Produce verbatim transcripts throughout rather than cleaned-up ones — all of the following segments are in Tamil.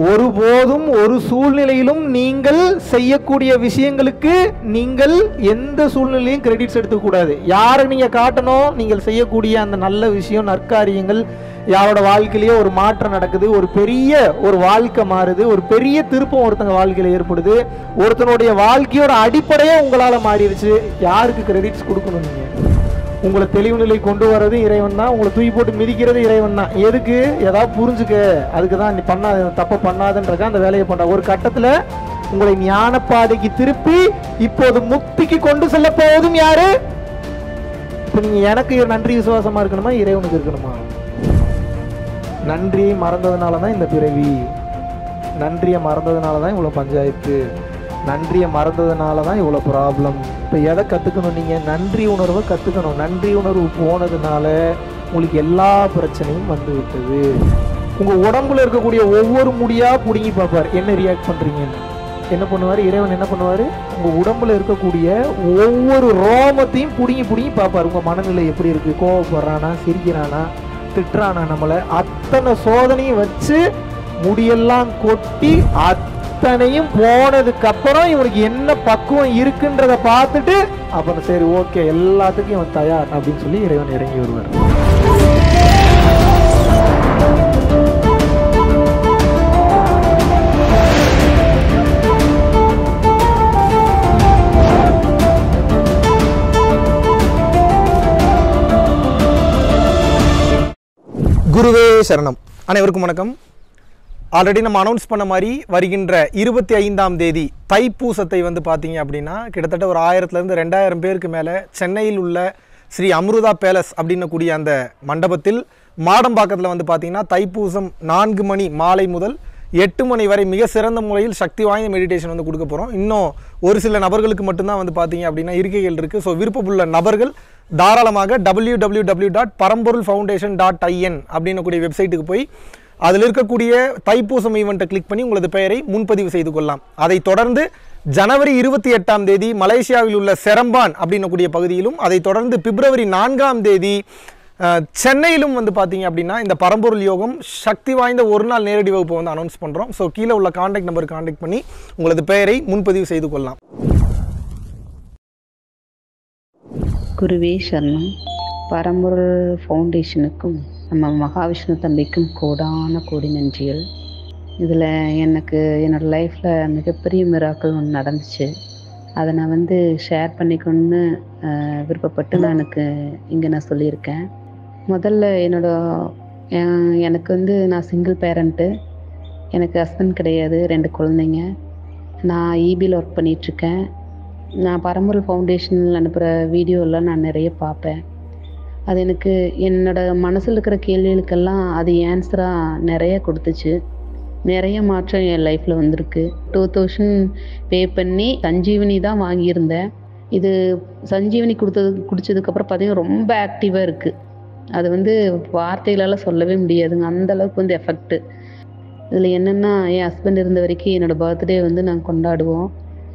ஒருபோதும் ஒரு சூழ்நிலையிலும் நீங்கள் செய்யக்கூடிய விஷயங்களுக்கு நீங்கள் எந்த சூழ்நிலையும் கிரெடிட்ஸ் எடுத்துக்கூடாது. யாரை நீங்கள் காட்டணும், நீங்கள் செய்யக்கூடிய அந்த நல்ல விஷயம், நற்காரியங்கள், யாரோட வாழ்க்கையிலேயே ஒரு மாற்றம் நடக்குது, ஒரு பெரிய ஒரு வாழ்க்கை மாறுது, ஒரு பெரிய திருப்பம் ஒருத்தங்க வாழ்க்கையில் ஏற்படுது, ஒருத்தனுடைய வாழ்க்கையோட அடிப்படையே உங்களால் மாறிடுச்சு. யாருக்கு கிரெடிட்ஸ் கொடுக்கணும்? நீங்கள் உங்களை தெளிவு நிலை கொண்டு வர்றது இறைவன் தான், உங்களை தூக்கி போட்டு மிதிக்கிறது இறைவன் தான். எதுக்கு? ஏதாவது புரிஞ்சுக்க, அதுக்கு தான் நீ பண்ணாத, தப்பை பண்ணாதுன்றக்க அந்த வேலையை பண்ண. ஒரு கட்டத்தில் உங்களை ஞானப்பாதைக்கு திருப்பி இப்போது முக்திக்கு கொண்டு செல்ல போவதும் யாரு? இப்போ நீங்கள் எனக்கு நன்றி விசுவாசமாக இருக்கணுமா, இறைவனுக்கு இருக்கணுமா? நன்றியை மறந்ததுனால தான் இந்த பிறவி, நன்றியை மறந்ததுனால தான் இவ்வளோ பஞ்சாயத்து, நன்றியை மறந்ததுனால தான் இவ்வளோ ப்ராப்ளம். இப்போ எதை கற்றுக்கணும்? நீங்கள் நன்றி உணர்வை கற்றுக்கணும். நன்றி உணர்வு போனதுனால உங்களுக்கு எல்லா பிரச்சனையும் வந்து விட்டது. உங்கள் உடம்புல இருக்கக்கூடிய ஒவ்வொரு முடியாக பிடுங்கி பார்ப்பார், என்ன ரியாக்ட் பண்ணுறீங்கன்னு. என்ன பண்ணுவார் இறைவன்? என்ன பண்ணுவார்? உங்கள் உடம்புல இருக்கக்கூடிய ஒவ்வொரு ரோமத்தையும் பிடுங்கி பிடுங்கி பார்ப்பார். உங்கள் மனநிலை எப்படி இருக்குது, கோவப்படுறானா, சிரிக்கிறானா, திட்டுறானா, நம்மளை அத்தனை சோதனையும் வச்சு முடியெல்லாம் கொட்டி அத்தனையும் போனதுக்கு அப்புறம் இவனுக்கு என்ன பக்குவம் இருக்குன்றத பார்த்துட்டு அப்புறம் சரி ஓகே எல்லாத்துக்கும் இவன் தயார் அப்படின்னு சொல்லி இறைவன் இறங்கி வருவார். குருவே சரணம். அனைவருக்கும் வணக்கம். ஆல்ரெடி நம்ம அனௌன்ஸ் பண்ண மாதிரி வருகின்ற இருபத்தி ஐந்தாம் தேதி தைப்பூசத்தை வந்து பார்த்தீங்க அப்படின்னா கிட்டத்தட்ட ஒரு ஆயிரத்துலேருந்து ரெண்டாயிரம் பேருக்கு மேலே சென்னையில் உள்ள ஸ்ரீ அம்ருதா பேலஸ் அப்படின்னக்கூடிய அந்த மண்டபத்தில் மாடம்பாக்கத்தில் வந்து பார்த்தீங்கன்னா தைப்பூசம் நான்கு மணி மாலை முதல் எட்டு மணி வரை மிக சிறந்த முறையில் சக்தி வாய்ந்த மெடிடேஷன் வந்து கொடுக்க போகிறோம். இன்னும் ஒரு சில நபர்களுக்கு மட்டும்தான் வந்து பார்த்தீங்க அப்படின்னா இருக்கைகள் இருக்குது. ஸோ விருப்பமுள்ள நபர்கள் தாராளமாக W W W dot Paramporul foundation dot IN அப்படின்னக்கூடிய வெப்சைட்டுக்கு போய் அதில் இருக்கக்கூடிய தைப்பூசம் ஈவெண்ட்டை கிளிக் பண்ணி உங்களது பெயரை முன்பதிவு செய்து கொள்ளலாம். அதை தொடர்ந்து ஜனவரி இருபத்தி எட்டாம் தேதி மலேசியாவில் உள்ள செரம்பான் அப்படின்னக்கூடிய பகுதியிலும், அதை தொடர்ந்து பிப்ரவரி நான்காம் தேதி சென்னையிலும் வந்து பார்த்தீங்க அப்படின்னா இந்த பரம்பொருள் யோகம் சக்தி வாய்ந்த ஒரு நாள் நேரடி வகுப்பை வந்து அனௌன்ஸ் பண்ணுறோம். ஸோ கீழே உள்ள கான்டாக்ட் நம்பருக்கு கான்டாக்ட் பண்ணி உங்களது பெயரை முன்பதிவு செய்து கொள்ளலாம். குருவே சரணம். பரம்பொருள் ஃபவுண்டேஷனுக்கும் நம்ம மகாவிஷ்ணு தம்பிக்கும் கோடான கோடி நன்றிகள். இதில் எனக்கு என்னோடய லைஃப்பில் மிகப்பெரிய மிராக்கள் ஒன்று நடந்துச்சு. அதை நான் வந்து ஷேர் பண்ணிக்கணுன்னு விருப்பப்பட்டு நான் எனக்கு இங்கே நான் சொல்லியிருக்கேன். முதல்ல என்னோட எனக்கு வந்து நான் சிங்கிள் பேரண்ட்டு, எனக்கு ஹஸ்பண்ட் கிடையாது, ரெண்டு குழந்தைங்க. நான் ஈபியில் ஒர்க் பண்ணிகிட்ருக்கேன். நான் பரம்பொருள் ஃபவுண்டேஷனில் அனுப்புகிற வீடியோலாம் நான் நிறைய பார்ப்பேன். அது எனக்கு என்னோடய மனசில் இருக்கிற கேள்விகளுக்கெல்லாம் அது ஆன்சராக நிறைய கொடுத்துச்சு. நிறைய மாற்றம் என் லைஃப்பில் வந்திருக்கு. டூ தௌசண்ட் பே பண்ணி சஞ்சீவனி தான் வாங்கியிருந்தேன். இது சஞ்சீவனி கொடுத்தது குடித்ததுக்கப்புறம் பார்த்திங்கன்னா ரொம்ப ஆக்டிவாக இருக்குது. அது வந்து வார்த்தைகளால் சொல்லவே முடியாதுங்க, அந்தளவுக்கு வந்து எஃபெக்ட்டு. இதில் என்னென்னா என் ஹஸ்பண்ட் இருந்த வரைக்கும் என்னோடய பர்த்டே வந்து நாங்கள் கொண்டாடுவோம்.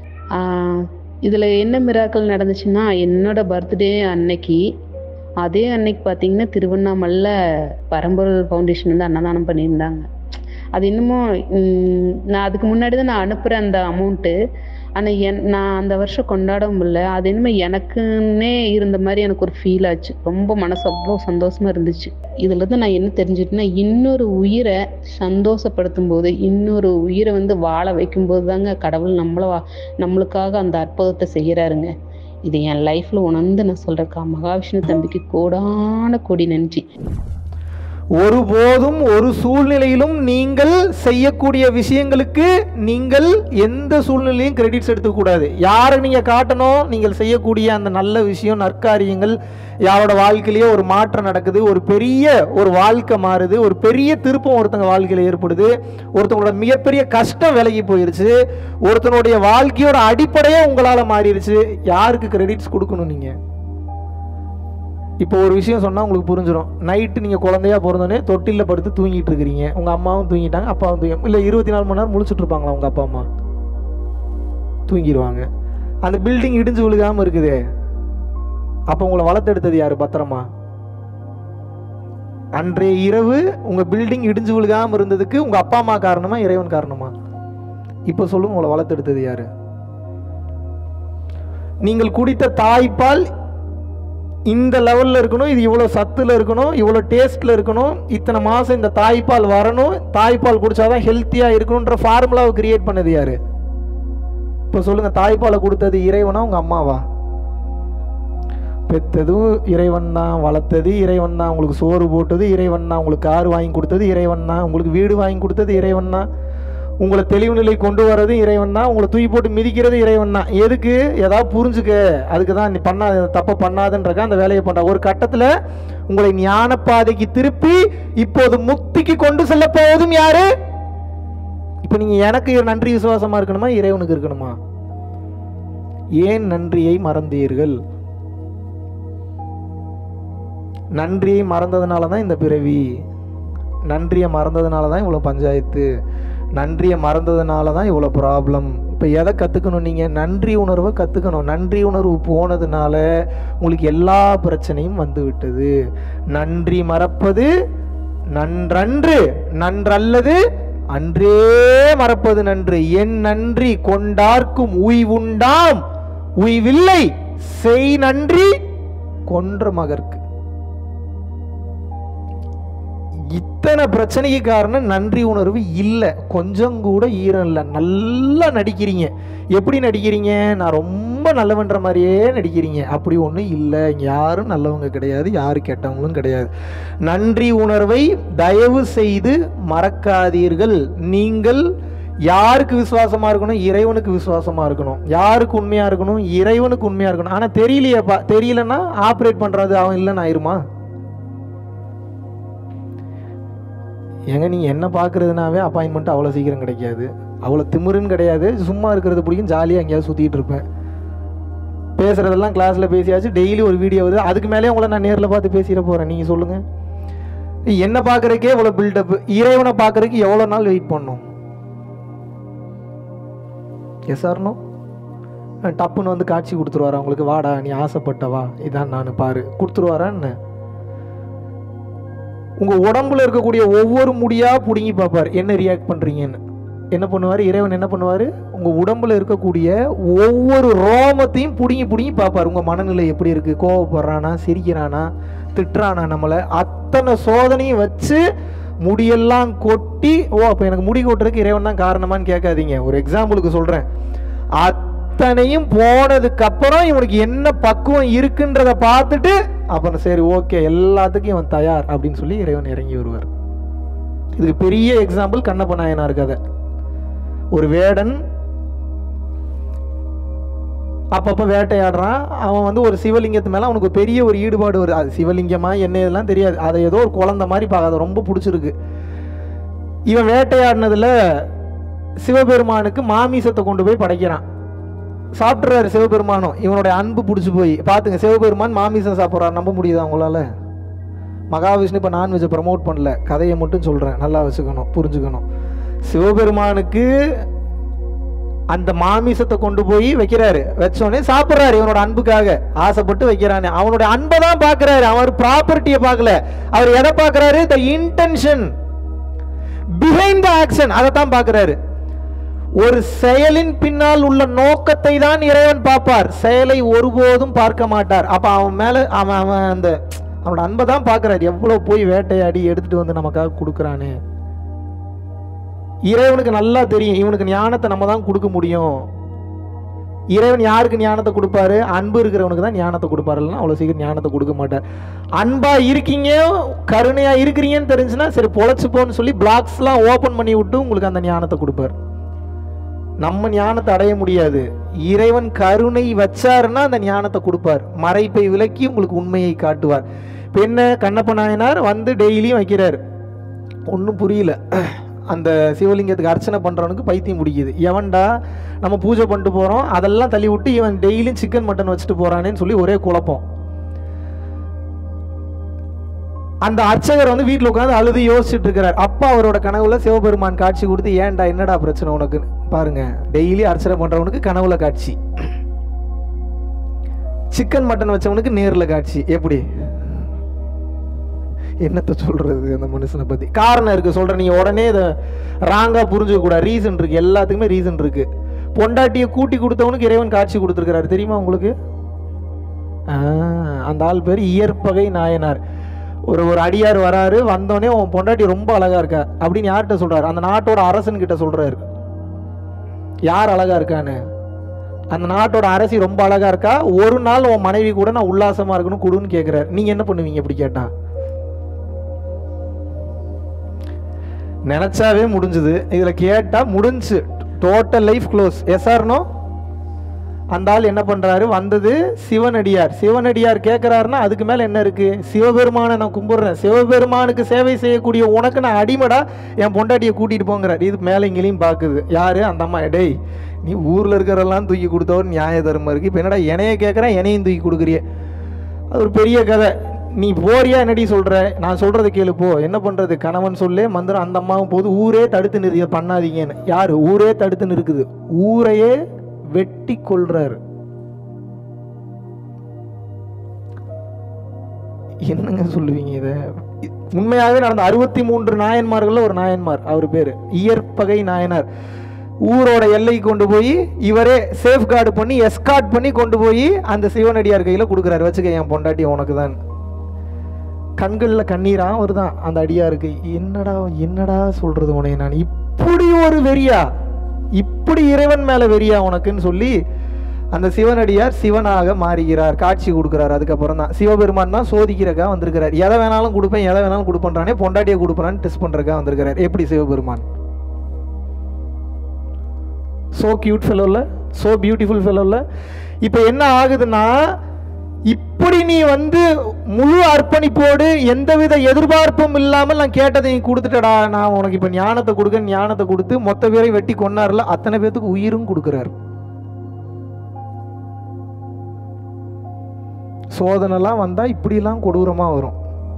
இதில் என்ன மிராக்கள் நடந்துச்சுன்னா, என்னோடய பர்த்டே அன்னைக்கு அதே அன்னைக்கு பார்த்திங்கன்னா திருவண்ணாமலையில் பரம்பொருள் ஃபவுண்டேஷன் வந்து அன்னதானம் பண்ணியிருந்தாங்க. அது இன்னமும் நான் அதுக்கு முன்னாடி தான் நான் அனுப்புகிறேன் அந்த அமௌண்ட்டு. ஆனால் என் நான் அந்த வருஷம் கொண்டாட முடியல. அது என்னமோ எனக்குன்னே இருந்த மாதிரி எனக்கு ஒரு ஃபீல் ஆச்சு. ரொம்ப மனசு அவ்வளோ சந்தோஷமாக இருந்துச்சு. இதுலேருந்து நான் என்ன தெரிஞ்சுட்டேன்னா, இன்னொரு உயிரை சந்தோஷப்படுத்தும் போது, இன்னொரு உயிரை வந்து வாழ வைக்கும்போது தாங்க கடவுள் நம்மளை நம்மளுக்காக அந்த அற்புதத்தை செய்கிறாருங்க. இது என் லைஃப்பில் உணர்ந்து நான் சொல்கிறேக்கா. மகாவிஷ்ணு தம்பிக்கு கோடான கோடி நன்றி. ஒருபோதும் ஒரு சூழ்நிலையிலும் நீங்கள் செய்யக்கூடிய விஷயங்களுக்கு நீங்கள் எந்த சூழ்நிலையும் கிரெடிட்ஸ் எடுத்துக்கூடாது. யாரை நீங்கள் காட்டணும், நீங்கள் செய்யக்கூடிய அந்த நல்ல விஷயம், நற்காரியங்கள், யாரோட வாழ்க்கையிலேயே ஒரு மாற்றம் நடக்குது, ஒரு பெரிய ஒரு வாழ்க்கை மாறுது, ஒரு பெரிய திருப்பம் ஒருத்தங்க வாழ்க்கையில் ஏற்படுது, ஒருத்தவங்களோட மிகப்பெரிய கஷ்டம் விலகி போயிடுச்சு, ஒருத்தனுடைய வாழ்க்கையோட அடிப்படையே உங்களால் மாறிடுச்சு. யாருக்கு கிரெடிட்ஸ் கொடுக்கணும்? நீங்கள் இப்போ ஒரு விஷயம் சொன்னால் உங்களுக்கு புரிஞ்சிடும். நைட்டு நீங்கள் குழந்தையா பிறந்தோடனே தொட்டிலில் படுத்து தூங்கிட்டு இருக்கிறீங்க, உங்கள் அம்மாவும் தூங்கிட்டாங்க, அப்பாவும் தூங்கி, இல்லை இருபத்தி நாலு மணி நேரம் முழிச்சுட்டு இருப்பாங்களா உங்கள் அப்பா அம்மா? தூங்கிடுவாங்க. அந்த பில்டிங் இடிஞ்சு விழுகாமல் இருக்குதே, அப்போ உங்களை வளர்த்தெடுத்தது யார்? பத்திரமா அன்றைய இரவு உங்கள் பில்டிங் இடிஞ்சு விழுகாமல் இருந்ததுக்கு உங்கள் அப்பா அம்மா காரணமா, இறைவன் காரணமா? இப்போ சொல்லுங்க, உங்களை வளர்த்தெடுத்தது யாரு? நீங்கள் குடித்த தாய்ப்பால் இந்த லெவலில் இருக்கணும், இது இவ்வளோ சத்தில் இருக்கணும், இவ்வளோ டேஸ்ட்டில் இருக்கணும், இத்தனை மாதம் இந்த தாய்ப்பால் வரணும், தாய்ப்பால் குடித்தாதான் ஹெல்த்தியாக இருக்கணுன்ற ஃபார்முலாவை கிரியேட் பண்ணது யாரு? இப்போ சொல்லுங்கள், தாய்ப்பாலை கொடுத்தது இறைவனா உங்கள் அம்மாவா? பெற்றதும் இறைவன் தான், வளர்த்தது இறைவன் தான், உங்களுக்கு சோறு போட்டது இறைவன் தான், உங்களுக்கு கார் வாங்கி கொடுத்தது இறைவன் தான், உங்களுக்கு வீடு வாங்கி கொடுத்தது இறைவன் தான், உங்களை தெளிவு நிலை கொண்டு வர்றது இறைவன் தான், உங்களை தூக்கி போட்டு மிதிக்கிறது இறைவன் தான். எதுக்கு? ஏதாவது புரிஞ்சுக்க, அதுக்கு தான் நீ பண்ணாத, தப்பை பண்ணாதுன்றக்க அந்த வேலையை பண்ணுற. ஒரு கட்டத்தில் உங்களை ஞான பாதைக்கு திருப்பி இப்போது முக்திக்கு கொண்டு செல்ல போவதும் யாரு? இப்போ நீங்கள் எனக்கு நன்றி விசுவாசமாக இருக்கணுமா, இறைவனுக்கு இருக்கணுமா? ஏன் நன்றியை மறந்தீர்கள்? நன்றியை மறந்ததுனால தான் இந்த பிறவி, நன்றியை மறந்ததுனால தான் இவ்வளோ பஞ்சாயத்து, நன்றியை மறந்ததுனால தான் இவ்வளோ ப்ராப்ளம். இப்போ எதை கற்றுக்கணும்? நீங்கள் நன்றி உணர்வை கற்றுக்கணும். நன்றி உணர்வு போனதுனால உங்களுக்கு எல்லா பிரச்சனையும் வந்து விட்டது. நன்றி மறப்பது நன்றன்று, நன்றல்லது அன்றே மறப்பது நன்று. என் நன்றி கொண்டார்க்கும் உய்வுண்டாம், உய்வில்லை செய் நன்றி கொன்ற மகற்கு. இத்தனை பிரச்சனைக்கு காரணம் நன்றி உணர்வு இல்லை, கொஞ்சம் கூட ஈரம் இல்லை. நல்லா நடிக்கிறீங்க. எப்படி நடிக்கிறீங்க? நான் ரொம்ப நல்லவன்ற மாதிரியே நடிக்கிறீங்க. அப்படி ஒன்றும் இல்லை. யாரும் நல்லவங்க கிடையாது, யாரும் கெட்டவங்களும் கிடையாது. நன்றி உணர்வை தயவு செய்து மறக்காதீர்கள். நீங்கள் யாருக்கு விசுவாசமாக இருக்கணும்? இறைவனுக்கு விசுவாசமாக இருக்கணும். யாருக்கு உண்மையாக இருக்கணும்? இறைவனுக்கு உண்மையாக இருக்கணும். ஆனால் தெரியலையேப்பா, தெரியலன்னா ஆப்ரேட் பண்ணுறது அவன் இல்லைன்னு ஆயிருமா? ஏங்க நீங்கள் என்ன பார்க்குறதுனாவே அப்பாயின்மெண்ட் அவ்வளோ சீக்கிரம் கிடைக்காது, அவ்வளோ திமிருன்னு கிடையாது. சும்மா இருக்கிறது பிடிக்கும், ஜாலியாக எங்கேயாவது சுற்றிட்டு இருப்பேன். பேசுகிறதெல்லாம் கிளாஸில் பேசியாச்சு, டெய்லி ஒரு வீடியோ வருது, அதுக்கு மேலே உங்களை நான் நேரில் பார்த்து பேசிட போகிறேன். நீங்கள் சொல்லுங்கள், என்ன பார்க்குறக்கே இவ்வளோ பில்டப், இறைவனை பார்க்குறதுக்கு எவ்வளோ நாள் வெயிட் பண்ணணும்? Yes or no? டப்புன்னு வந்து காட்சி கொடுத்துருவாரா உங்களுக்கு? வாடா நீ ஆசைப்பட்டவா, இதான் நான் பாரு, கொடுத்துருவாரான்னு? உங்கள் உடம்புல இருக்கக்கூடிய ஒவ்வொரு முடியாக பிடுங்கி பார்ப்பார், என்ன ரியாக்ட் பண்ணுறீங்கன்னு. என்ன பண்ணுவார் இறைவன்? என்ன பண்ணுவார்? உங்கள் உடம்புல இருக்கக்கூடிய ஒவ்வொரு ரோமத்தையும் பிடுங்கி பிடுங்கி பார்ப்பார். உங்கள் மனநிலை எப்படி இருக்குது, கோவப்படுறானா, சிரிக்கிறானா, திட்டுறானா, நம்மளை அத்தனை சோதனையும் வச்சு முடியெல்லாம் கொட்டி, ஓ அப்போ எனக்கு முடி கொட்டுறதுக்கு இறைவன் தான் காரணமான்னு கேட்காதீங்க. ஒரு எக்ஸாம்பிளுக்கு சொல்கிறேன். அத்தனையும் போனதுக்கப்புறம் இவனுக்கு என்ன பக்குவம் இருக்குன்றதை பார்த்துட்டு அப்புறம் சரி ஓகே எல்லாத்துக்கும் இவன் தயார் அப்படின்னு சொல்லி இறைவன் இறங்கி வருவார். இதுக்கு பெரிய எக்ஸாம்பிள் கண்ணப்ப நாயனார் கதை. ஒரு வேடன் அப்பப்போ வேட்டையாடுறான். அவன் வந்து ஒரு சிவலிங்கத்து மேலே அவனுக்கு பெரிய ஒரு ஈடுபாடு வருது. அது சிவலிங்கமா என்ன இதெல்லாம் தெரியாது, அதை ஏதோ ஒரு குழந்தை மாதிரி பார்க்காத ரொம்ப பிடிச்சிருக்கு. இவன் வேட்டையாடினதில் சிவபெருமானுக்கு மாமிசத்தை கொண்டு போய் படைக்கிறான். சாப்பிட்றாரு சிவபெருமானும். இவனுடைய அன்பு பிடிச்சி போய் பார்த்துங்க, சிவபெருமான் மாமிசம் சாப்பிட்றாரு, நம்ப முடியுதா உங்களால்? மகாவிஷ்ணு இப்போ நான்வெஜ்ஜை ப்ரமோட் பண்ணல, கதையை மட்டும் சொல்கிறேன், நல்லா வச்சுக்கணும், புரிஞ்சுக்கணும். சிவபெருமானுக்கு அந்த மாமிசத்தை கொண்டு போய் வைக்கிறாரு, வச்சோடனே சாப்பிட்றாரு. இவனோட அன்புக்காக ஆசைப்பட்டு வைக்கிறானே, அவனுடைய அன்பை தான் பார்க்குறாரு, அவர் ப்ராப்பர்ட்டியை பார்க்கல. அவர் எதை பார்க்குறாரு? The intention behind the action, அதை தான் பார்க்குறாரு. ஒரு செயலின் பின்னால் உள்ள நோக்கத்தை தான் இறைவன் பார்ப்பார், செயலை ஒருபோதும் பார்க்க மாட்டார். அப்போ அவன் மேலே அவன் அவன் அந்த அவனோட அன்பை தான் பார்க்குறாரு. எவ்வளோ போய் வேட்டையாடி எடுத்துகிட்டு வந்து நமக்காக கொடுக்குறானே. இறைவனுக்கு நல்லா தெரியும் இவனுக்கு ஞானத்தை நம்ம தான் கொடுக்க முடியும். இறைவன் யாருக்கு ஞானத்தை கொடுப்பாரு? அன்பு இருக்கிறவனுக்கு தான் ஞானத்தை கொடுப்பாரு, இல்லைன்னா அவ்வளோ சீக்கிரம் ஞானத்தை கொடுக்க மாட்டார். அன்பா இருக்கீங்க, கருணையா இருக்கிறீங்கன்னு தெரிஞ்சுன்னா சரி பொழைச்சுப்போன்னு சொல்லி பிளாக்ஸ்லாம் ஓப்பன் பண்ணி விட்டு உங்களுக்கு அந்த ஞானத்தை கொடுப்பார். நம்ம ஞானத்தை அடைய முடியாது, இறைவன் கருணை வச்சாருன்னா அந்த ஞானத்தை கொடுப்பார். மறைப்பை விலக்கி உங்களுக்கு உண்மையை காட்டுவார். இப்போ என்ன, கண்ணப்ப நாயனார் வந்து டெய்லியும் வைக்கிறார், ஒன்றும் புரியல. அந்த சிவலிங்கத்துக்கு அர்ச்சனை பண்ணுறவனுக்கு பைத்தியம் பிடிக்குது. எவன்டா நம்ம பூஜை பண்ணிட்டு போகிறோம், அதெல்லாம் தள்ளி விட்டு இவன் டெய்லியும் சிக்கன் மட்டன் வச்சுட்டு போகிறானேன்னு சொல்லி ஒரே குழப்பம். அந்த அர்ச்சகர் வந்து வீட்டில் உட்காந்து அழுது யோசிச்சுட்டு இருக்கிறார். அப்பா அவரோட கனவுல சிவபெருமான் காட்சி கொடுத்து, ஏன்டா என்னடா பிரச்சனை உனக்கு பாருங்க, டெய்லி அர்ச்சனை பண்றவனுக்கு கனவுல காட்சி, சிக்கன் மட்டன் வச்சவனுக்கு நேரில் காட்சி. எப்படி என்னத்தை சொல்கிறது அந்த மனுஷனை பற்றி? காரணம் இருக்குது சொல்கிறேன், நீங்கள் உடனே இதை ராங்காக புரிஞ்சுக்கக்கூடாது. ரீசன் இருக்குது, எல்லாத்துக்குமே ரீசன் இருக்குது. பொண்டாட்டியை கூட்டி கொடுத்தவனுக்கு இறைவன் காட்சி கொடுத்துருக்கிறாரு, தெரியுமா உங்களுக்கு? அந்த ஆள் பேர் இயற்பகை நாயனார். ஒரு ஒரு அடியார் வராரு, வந்தோடனே உன் பொண்டாட்டி ரொம்ப அழகாக இருக்கா அப்படின்னு யார்கிட்ட சொல்கிறாரு? அந்த நாட்டோட அரசன்கிட்ட சொல்கிறாரு. யார் அழகாக இருக்கான்னு? அந்த நாட்டோட அரசி ரொம்ப அழகாக இருக்கா, ஒரு நாள் உன் மனைவி கூட நான் உல்லாசமாக இருக்கணும் கொடுன்னு கேட்குறாரு. நீங்கள் என்ன பண்ணுவீங்க இப்படி கேட்டா? நினச்சாவே முடிஞ்சுது, இதில் கேட்டால் முடிஞ்சு, total life close. Yes or no? அந்த ஆள் என்ன பண்ணுறாரு? வந்தது சிவனடியார். சிவனடியார் கேட்குறாருன்னா அதுக்கு மேலே என்ன இருக்குது? சிவபெருமானை நான் கும்பிட்றேன், சிவபெருமானுக்கு சேவை செய்யக்கூடிய உனக்கு நான் அடிமடா, என் பொண்டாட்டியை கூட்டிகிட்டு போங்கிறார். இது மேலே இங்கேயும் பார்க்குது. யார்? அந்த அம்மா. டேய், நீ ஊரில் இருக்கிறதெல்லாம் தூக்கி கொடுத்தவர் நியாய தர்மம் இருக்குது, இப்போ என்னடா என்னைய கேட்குறேன், என்னையும் தூக்கி கொடுக்குறியே? அது ஒரு பெரிய கதை. நீ போறியா என்னடி சொல்கிற? நான் சொல்கிறத கேளு போ. என்ன பண்ணுறது? கணவன் சொல்லே மந்திரம். அந்த அம்மாவும் போது ஊரே தடுத்து நிறுத்திய பண்ணாதீங்கன்னு. யார்? ஊரே தடுத்து நிற்குது. ஊரையே வெட்டி கொள்றாரு. என்னங்க சொல்லுவீங்க இத? உண்மையாகவே நடந்த அறுபத்தி மூன்று நாயன்மார்கள் ஒரு நாயன்மார், அவர் பேரு இயற்பகை நாயனார். ஊரோட எல்லைக்கு கொண்டு போய் இவரே சேஃப் கார்டு பண்ணி எஸ்கார்ட் பண்ணி கொண்டு போய் அந்த சிவனடியார் கையில் கொடுக்குறாரு. வச்சுக்க, என் பொண்டாட்டி உனக்கு தான். கண்களில் கண்ணீரா வருதான் அந்த அடியாருக்கு. என்னடா என்னடா சொல்றது உனைய? நான் இப்படி ஒரு வெறியா, இப்படி இறைவன் மேல வெறியா உனக்குன்னு சொல்லி அந்த சிவனடியார் சிவனாக மாறுகிறார், காட்சி கொடுக்குறாரு. அதுக்கப்புறம் தான் சிவபெருமான் தான் சோதிக்கிறக்கா வந்திருக்கிறார். எதை வேணாலும் கொடுப்பேன், எதை வேணாலும் கொடுப்பேன்றானே, பொண்டாட்டியை கொடுப்பேன்னு டெஸ்ட் பண்றக்கா வந்திருக்கிறார். எப்படி சிவபெருமான்? சோ கியூட் ஃபெலோல, சோ பியூட்டிஃபுல் ஃபெலோல. இப்போ என்ன ஆகுதுன்னா, இப்படி நீ வந்து முழு அர்ப்பணிப்போடு எந்தவித எதிர்பார்ப்பும் இல்லாமல் நான் கேட்டதை நீ கொடுத்துட்டடா, நான் உனக்கு இப்போ ஞானத்தை கொடுக்க, ஞானத்தை கொடுத்து மொத்த பேரை வெட்டி கொன்னார்ல, அத்தனை பேத்துக்கு உயிரும் கொடுக்குறாரு. சோதனைலாம் வந்தா இப்படிலாம் கொடூரமா வரும்.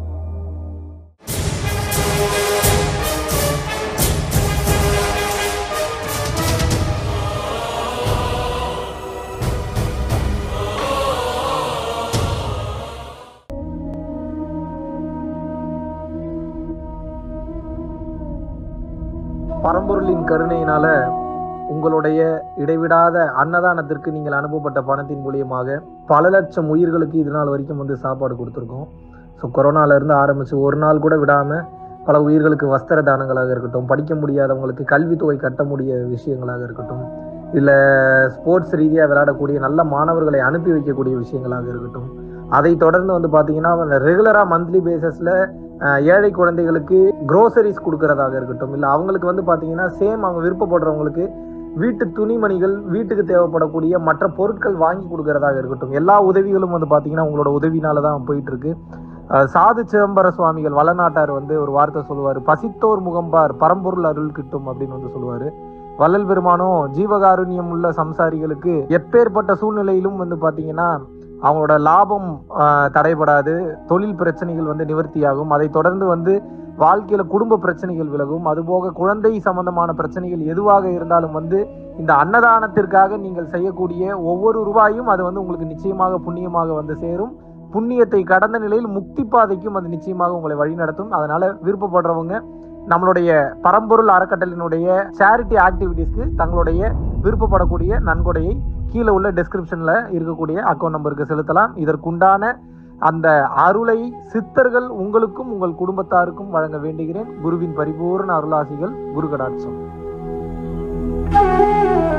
பரம்பொருளின் கருணையினால உங்களுடைய இடைவிடாத அன்னதானத்திற்கு நீங்கள் அனுப்பப்பட்ட பணத்தின் மூலியமாக பல லட்சம் உயிர்களுக்கு இது நாள் வரைக்கும் வந்து சாப்பாடு கொடுத்துருக்கோம். ஸோ கொரோனாலேருந்து ஆரம்பித்து ஒரு நாள் கூட விடாமல் பல உயிர்களுக்கு வஸ்திர தானங்களாக இருக்கட்டும், படிக்க முடியாதவங்களுக்கு கல்வித்தொகை கட்ட முடிய விஷயங்களாக இருக்கட்டும், இல்லை ஸ்போர்ட்ஸ் ரீதியாக விளையாடக்கூடிய நல்ல மாணவர்களை அனுப்பி வைக்கக்கூடிய விஷயங்களாக இருக்கட்டும், அதை தொடர்ந்து வந்து பார்த்தீங்கன்னா ரெகுலராக மந்த்லி பேசிஸில் ஏழை குழந்தைகளுக்கு க்ரோசரிஸ் கொடுக்கறதாக இருக்கட்டும், இல்லை அவங்களுக்கு வந்து பார்த்தீங்கன்னா சேம் அவங்க விருப்பப்படுறவங்களுக்கு வீட்டு துணிமணிகள், வீட்டுக்கு தேவைப்படக்கூடிய மற்ற பொருட்கள் வாங்கி கொடுக்கறதாக இருக்கட்டும், எல்லா உதவிகளும் வந்து பார்த்தீங்கன்னா உங்களோட உதவினால தான் போயிட்டு இருக்கு. சாது சிதம்பர சுவாமிகள் வளநாட்டார் வந்து ஒரு வார்த்தை சொல்லுவார், பசித்தோர் முகம்பார் பரம்பொருள் அருள் கிட்டும் அப்படின்னு வந்து சொல்லுவார். வள்ளல் பெருமானும் ஜீவகாருண்யம் உள்ள சம்சாரிகளுக்கு எப்பேற்பட்ட சூழ்நிலையிலும் வந்து பார்த்தீங்கன்னா அவங்களோட லாபம் தடைபடாது, தொழில் பிரச்சனைகள் வந்து நிவர்த்தியாகும், அதை தொடர்ந்து வந்து வாழ்க்கையில குடும்ப பிரச்சனைகள் விலகும், அதுபோக குழந்தை சம்பந்தமான பிரச்சனைகள் எதுவாக இருந்தாலும் வந்து இந்த அன்னதானத்திற்காக நீங்கள் செய்யக்கூடிய ஒவ்வொரு ரூபாயும் அது வந்து உங்களுக்கு நிச்சயமாக புண்ணியமாக வந்து சேரும். புண்ணியத்தை கடந்த நிலையில் முக்தி பாதைக்கும் அது நிச்சயமாக உங்களை வழிநடத்தும். அதனால விருப்பப்படுறவங்க நம்மளுடைய பரம்பொருள் அறக்கட்டளையினுடைய சேரிட்டி ஆக்டிவிட்டீஸ்க்கு தங்களுடைய விருப்பப்படக்கூடிய நன்கொடையை கீழே உள்ள டெஸ்கிரிப்ஷன்ல இருக்கக்கூடிய அக்கௌண்ட் நம்பருக்கு செலுத்தலாம். இதற்குண்டான அந்த அருளை சித்தர்கள் உங்களுக்கும் உங்கள் குடும்பத்தாருக்கும் வழங்க வேண்டுகிறேன். குருவின் பரிபூர்ண அருளாசிகள். குரு கடாட்சம்.